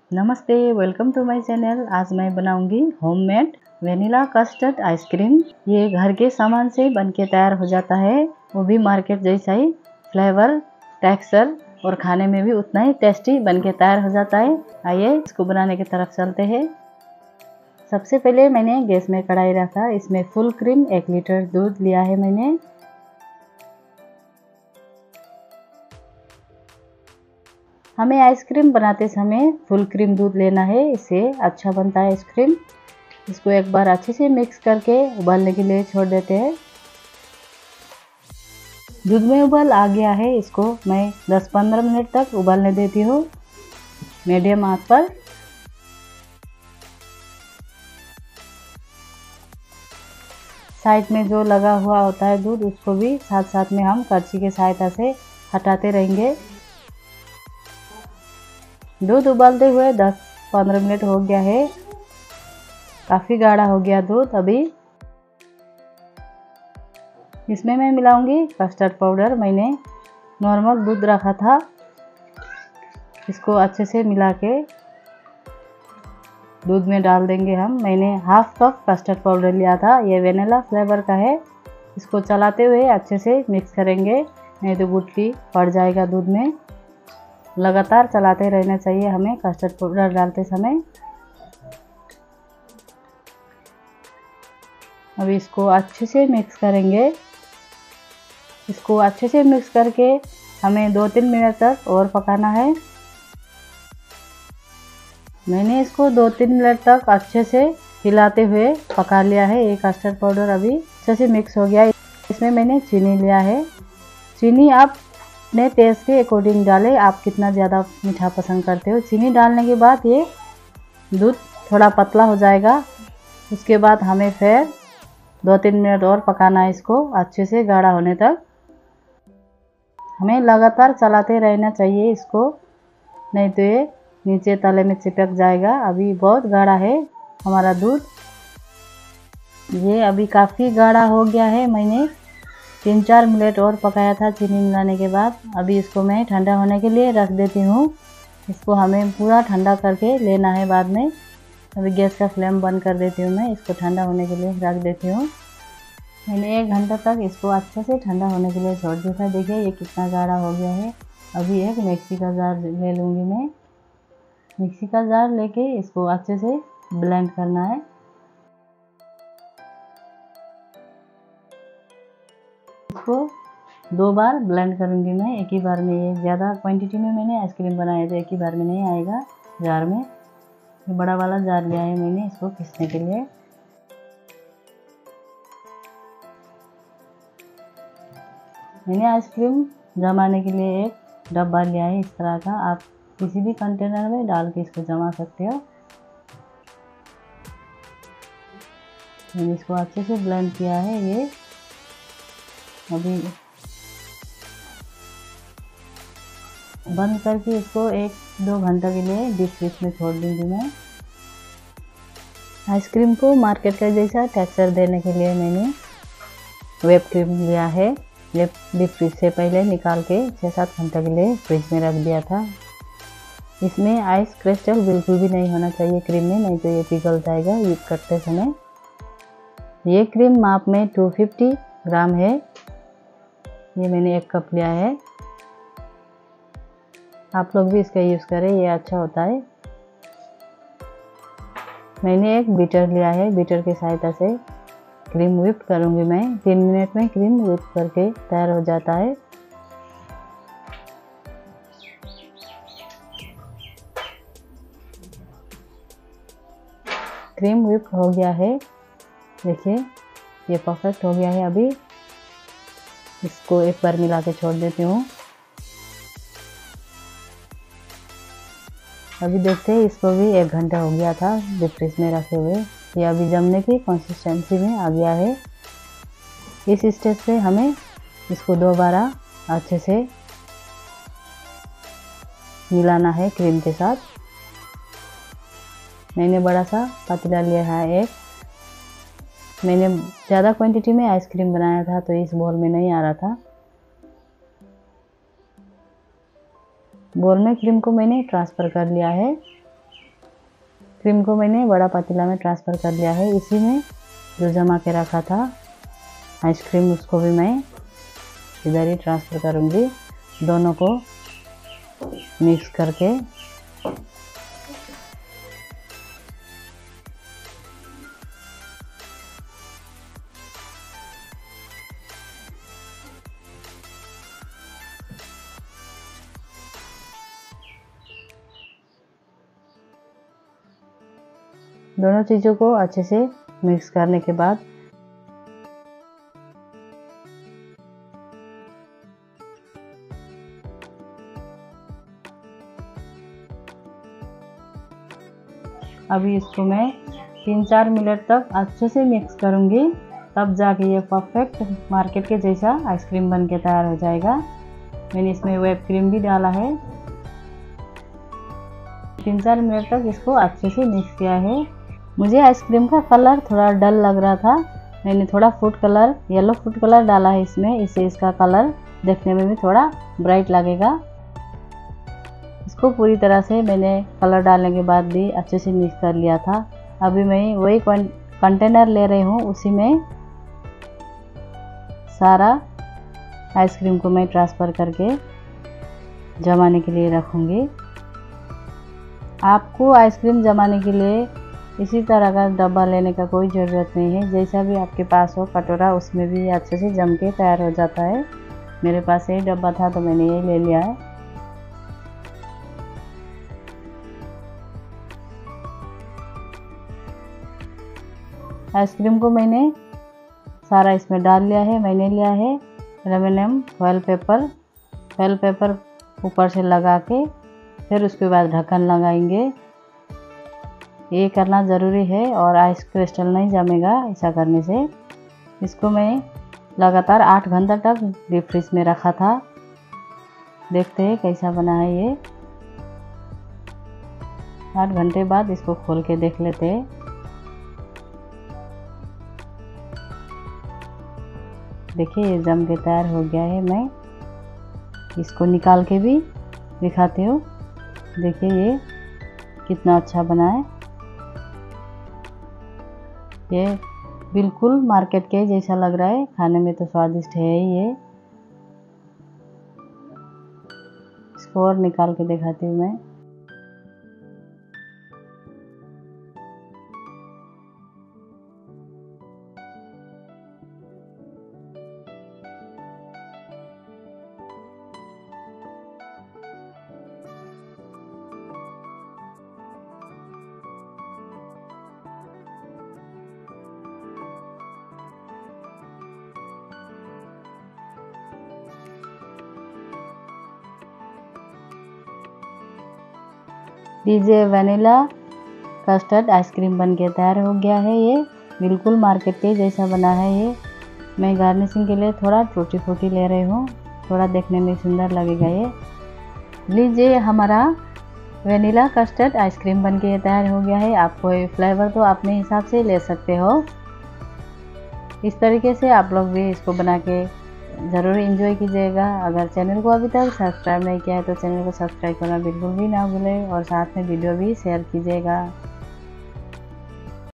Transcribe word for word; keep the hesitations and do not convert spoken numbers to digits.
नमस्ते, welcome to my channel. आज मैं बनाऊंगी होममेड वेनिला कस्टर्ड आइसक्रीम। ये घर के सामान से बनके तैयार हो जाता है, वो भी मार्केट जैसा ही फ्लेवर, टेक्सचर और खाने में भी उतना ही टेस्टी बनके तैयार हो जाता है। आइए इसको बनाने की तरफ चलते हैं। सबसे पहले मैंने गैस में कढ़ाई रखा, इसमें फुल क्रीम एक लीटर दूध लिया है मैंने। हमें आइसक्रीम बनाते समय फुल क्रीम दूध लेना है, इससे अच्छा बनता है आइसक्रीम। इसको एक बार अच्छे से मिक्स करके उबालने के लिए छोड़ देते हैं। दूध में उबाल आ गया है, इसको मैं दस पंद्रह मिनट तक उबालने देती हूँ मीडियम आंच पर। साइड में जो लगा हुआ होता है दूध, उसको भी साथ साथ में हम करछी की सहायता से हटाते रहेंगे। दूध उबालते हुए दस पंद्रह मिनट हो गया है, काफ़ी गाढ़ा हो गया दूध। अभी इसमें मैं मिलाऊंगी कस्टर्ड पाउडर। मैंने नॉर्मल दूध रखा था, इसको अच्छे से मिला के दूध में डाल देंगे हम। मैंने हाफ कप कस्टर्ड पाउडर लिया था, ये वेनिला फ्लेवर का है। इसको चलाते हुए अच्छे से मिक्स करेंगे, नहीं तो गुठली पड़ जाएगा दूध में। लगातार चलाते रहना चाहिए हमें कस्टर्ड पाउडर डालते समय। अभी इसको अच्छे से मिक्स करेंगे। इसको अच्छे से मिक्स करके हमें दो तीन मिनट तक और पकाना है। मैंने इसको दो तीन मिनट तक अच्छे से हिलाते हुए पका लिया है। ये कस्टर्ड पाउडर अभी अच्छे से मिक्स हो गया। इसमें मैंने चीनी लिया है। चीनी आप अपने टेस्ट के अकॉर्डिंग डालें, आप कितना ज़्यादा मीठा पसंद करते हो। चीनी डालने के बाद ये दूध थोड़ा पतला हो जाएगा। उसके बाद हमें फिर दो तीन मिनट और पकाना है इसको अच्छे से गाढ़ा होने तक। हमें लगातार चलाते रहना चाहिए इसको, नहीं तो ये नीचे तले में चिपक जाएगा। अभी बहुत गाढ़ा है हमारा दूध, ये अभी काफ़ी गाढ़ा हो गया है। मैंने तीन चार मिनट और पकाया था चीनी मिलाने के बाद। अभी इसको मैं ठंडा होने के लिए रख देती हूँ। इसको हमें पूरा ठंडा करके लेना है बाद में। अभी गैस का फ्लेम बंद कर देती हूँ मैं, इसको ठंडा होने के लिए रख देती हूँ। मैंने एक घंटा तक इसको अच्छे से ठंडा होने के लिए छोड़ दिया था। देखिए ये कितना गाढ़ा हो गया है। अभी एक मिक्सी का जार ले लूँगी मैं। मिक्सी का जार लेके इसको अच्छे से ब्लेंड करना है। इसको दो बार ब्लेंड करूँगी मैं, एक ही बार में। ये ज़्यादा क्वांटिटी में मैंने आइसक्रीम बनाया था, एक ही बार में नहीं आएगा जार में। ये बड़ा वाला जार लिया है मैंने इसको पीसने के लिए। मैंने आइसक्रीम जमाने के लिए एक डब्बा लिया है इस तरह का, आप किसी भी कंटेनर में डाल के इसको जमा सकते हो। मैंने इसको अच्छे से ब्लेंड किया है। ये अभी बंद करके इसको एक दो घंटे के लिए डीप फ्रिज में छोड़ दूँगी मैं। आइसक्रीम को मार्केट का जैसा टेक्सचर देने के लिए मैंने व्हिप क्रीम लिया है। ये डीप फ्रिज से पहले निकाल के छः सात घंटे के लिए फ्रिज में रख दिया था। इसमें आइस क्रिस्टल बिल्कुल भी नहीं होना चाहिए क्रीम में, नहीं तो ये पिघल जाएगा व्हिप करते समय। ये क्रीम माप में दो सौ पचास ग्राम है। ये मैंने एक कप लिया है, आप लोग भी इसका यूज़ करें, ये अच्छा होता है। मैंने एक बीटर लिया है, बीटर की सहायता से क्रीम व्हिप करूँगी मैं। तीन मिनट में क्रीम व्हिप करके तैयार हो जाता है। क्रीम व्हिप हो गया है, देखिए ये परफेक्ट हो गया है। अभी इसको एक बार मिला के छोड़ देती हूँ। अभी देखते हैं, इसको भी एक घंटा हो गया था डीप फ्रिज में रखे हुए। ये अभी जमने की कंसिस्टेंसी में आ गया है। इस स्टेज पे हमें इसको दोबारा अच्छे से मिलाना है क्रीम के साथ। मैंने बड़ा सा पतीला लिया है एक। मैंने ज़्यादा क्वांटिटी में आइसक्रीम बनाया था तो इस बॉल में नहीं आ रहा था। बोल में क्रीम को मैंने ट्रांसफ़र कर लिया है। आइसक्रीम को मैंने बड़ा पतीला में ट्रांसफ़र कर लिया है। इसी में जो जमा के रखा था आइसक्रीम, उसको भी मैं इधर ही ट्रांसफ़र करूँगी। दोनों को मिक्स करके दोनों चीज़ों को अच्छे से मिक्स करने के बाद अभी इसको मैं तीन चार मिनट तक अच्छे से मिक्स करूँगी, तब जाके ये परफेक्ट मार्केट के जैसा आइसक्रीम बन के तैयार हो जाएगा। मैंने इसमें व्हिप क्रीम भी डाला है। तीन चार मिनट तक इसको अच्छे से मिक्स किया है। मुझे आइसक्रीम का कलर थोड़ा डल लग रहा था, मैंने थोड़ा food colour, yellow food colour डाला है इसमें, इससे इसका कलर देखने में भी थोड़ा ब्राइट लगेगा। इसको पूरी तरह से मैंने कलर डालने के बाद भी अच्छे से मिक्स कर लिया था। अभी मैं वही कंटेनर ले रही हूँ, उसी में सारा आइसक्रीम को मैं ट्रांसफ़र करके जमाने के लिए रखूँगी। आपको आइसक्रीम जमाने के लिए इसी तरह का डब्बा लेने का कोई ज़रूरत नहीं है, जैसा भी आपके पास हो कटोरा, उसमें भी अच्छे से जम के तैयार हो जाता है। मेरे पास यही डब्बा था तो मैंने यही ले लिया है। आइसक्रीम को मैंने सारा इसमें डाल लिया है। मैंने लिया है aluminium foil paper. Foil paper ऊपर से लगा के फिर उसके बाद ढक्कन लगाएंगे। ये करना ज़रूरी है और आइस क्रिस्टल नहीं जमेगा ऐसा करने से। इसको मैं लगातार आठ घंटा तक डीप फ्रीज में रखा था। देखते हैं कैसा बना है ये। आठ घंटे बाद इसको खोल के देख लेते हैं। देखिए ये जम के तैयार हो गया है। मैं इसको निकाल के भी दिखाती हूँ। देखिए ये कितना अच्छा बना है। ये बिल्कुल मार्केट के जैसा लग रहा है, खाने में तो स्वादिष्ट है ही ये। इसको और निकाल के दिखाती हूँ मैं। डीजे वनीला कस्टर्ड आइसक्रीम बन के तैयार हो गया है। ये बिल्कुल मार्केट के जैसा बना है। ये मैं गार्निशिंग के लिए थोड़ा टूटी फूटी ले रही हूँ, थोड़ा देखने में सुंदर लगेगा ये। लीजिए हमारा वनीला कस्टर्ड आइसक्रीम बन के तैयार हो गया है। आपको ये फ्लेवर तो अपने हिसाब से ले सकते हो। इस तरीके से आप लोग भी इसको बना के ज़रूर एंजॉय कीजिएगा। अगर चैनल को अभी तक सब्सक्राइब नहीं किया है तो चैनल को सब्सक्राइब करना बिल्कुल भी ना भूलें और साथ में वीडियो भी शेयर कीजिएगा।